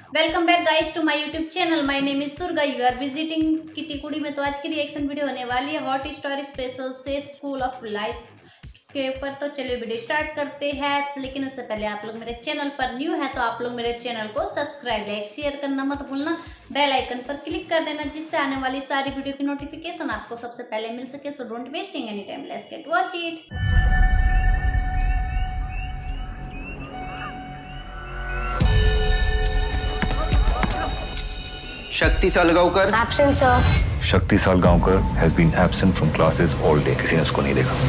Welcome back guys to my YouTube channel. My name is Durga. You are visiting किटीकुड़ी में। तो आज की रिएक्शन वीडियो होने वाली है हॉट स्टोरी स्पेशल से स्कूल ऑफ लाइफ के ऊपर। तो चलिए वीडियो स्टार्ट करते हैं। लेकिन उससे पहले आप लोग मेरे चैनल पर न्यू है तो आप लोग मेरे चैनल को सब्सक्राइब लाइक शेयर करना मत भूलना। बेल आइकन पर क्लिक कर देना जिससे आने वाली सारी वीडियो की नोटिफिकेशन आपको सबसे पहले मिल सके। So don't wasting any time, let's get watch it. Shakti Salgaonkar Absent, sir. शक्ति Salgaocar has been absent from classes all day. किसी ने उसको नहीं देखा.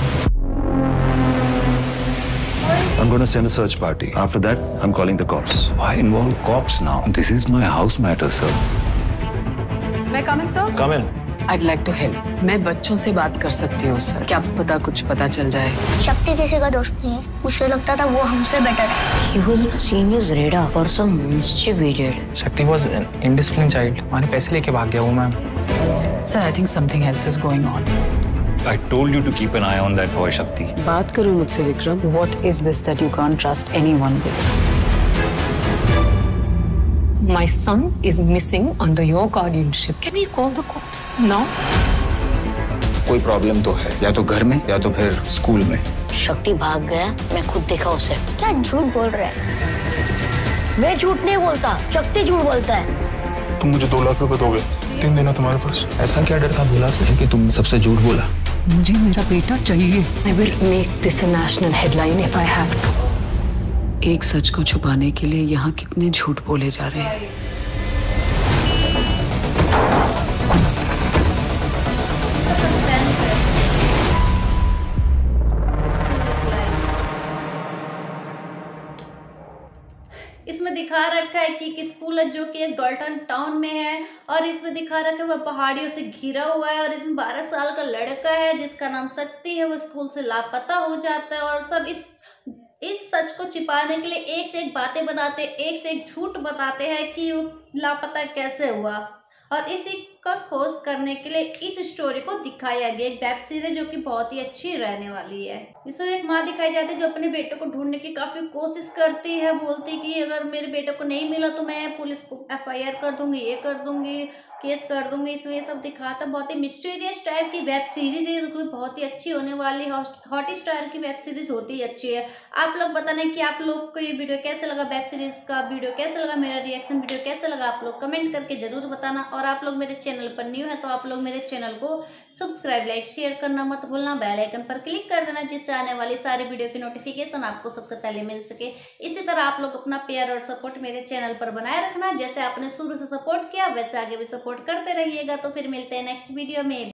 I'm going to send a search party. After that, I'm calling the cops. Why involve cops now? This is my house matter, sir. May I come in, sir? Come in. I'd like to help. मैं बच्चों से बात कर सकती हूँ sir. क्या पता कुछ पता चल जाए। शक्ति किसी का दोस्त नहीं है। मुझे लगता था वो हमसे बेटर है। He was on a senior's radar for some mischief he did. शक्ति was an indisciplined child. हमारे पैसे लेके भाग गया वो ma'am. Sir, I think something else is going on. I told you to keep an eye on that boy, Shakti. बात करो मुझसे Vikram. What is this that you can't trust anyone with? My son is missing under your guardianship. Can we call the cops now? कोई problem तो है, या तो घर में या तो फिर स्कूल में। शक्ति भाग गया, मैं खुद देखा उसे। क्या झूठ बोल रहा है? मैं झूठ नहीं बोलता, शक्ति झूठ बोलता है। तुम मुझे 2 लाख रुपए दोगे, 3 दिन है तुम्हारे पास। ऐसा क्या डर था भोला से कि तुम सबसे झूठ बोला? मुझे मेरा बेटा चाहिए। I will make this a national headline if I have to. एक सच को छुपाने के लिए यहाँ कितने झूठ बोले जा रहे हैं। इसमें दिखा रखा है कि एक स्कूल है जो कि एक डॉल्टन टाउन में है और इसमें दिखा रखा है वह पहाड़ियों से घिरा हुआ है और इसमें 12 साल का लड़का है जिसका नाम शक्ति है। वो स्कूल से लापता हो जाता है और सब इस सच को छिपाने के लिए एक से एक बातें बनाते, एक से एक झूठ बताते हैं कि वो लापता कैसे हुआ। और इसी का खोज करने के लिए इस स्टोरी को दिखाया गया एक वेब सीरीज जो कि बहुत ही अच्छी रहने वाली है। इसमें एक माँ दिखाई जाती है जो अपने बेटे को ढूंढने की काफी कोशिश करती है। बोलती कि अगर मेरे बेटे को नहीं मिला तो मैं पुलिस को FIR कर दूंगी, ये कर दूंगी, केस कर दूंगी। इसमें ये सब दिखाता। बहुत ही मिस्टीरियस टाइप की वेब सीरीज है जो बहुत ही अच्छी होने वाली। हॉट स्टार की वेब सीरीज होती ही अच्छी है। आप लोग बताना कि आप लोग को ये वीडियो कैसे लगा, वेब सीरीज का वीडियो कैसे लगा, मेरा रिएक्शन वीडियो कैसे लगा। आप लोग कमेंट करके जरूर बताना। और आप लोग मेरे चैनल पर न्यू है तो आप लोग मेरे चैनल को सब्सक्राइब लाइक शेयर करना मत भूलना। बेल आइकन पर क्लिक कर देना जिससे आने वाली सारी वीडियो की नोटिफिकेशन आपको सबसे पहले मिल सके। इसी तरह आप लोग अपना प्यार और सपोर्ट मेरे चैनल पर बनाए रखना। जैसे आपने शुरू से सपोर्ट किया वैसे आगे भी सपोर्ट करते रहिएगा। तो फिर मिलते हैं नेक्स्ट वीडियो में।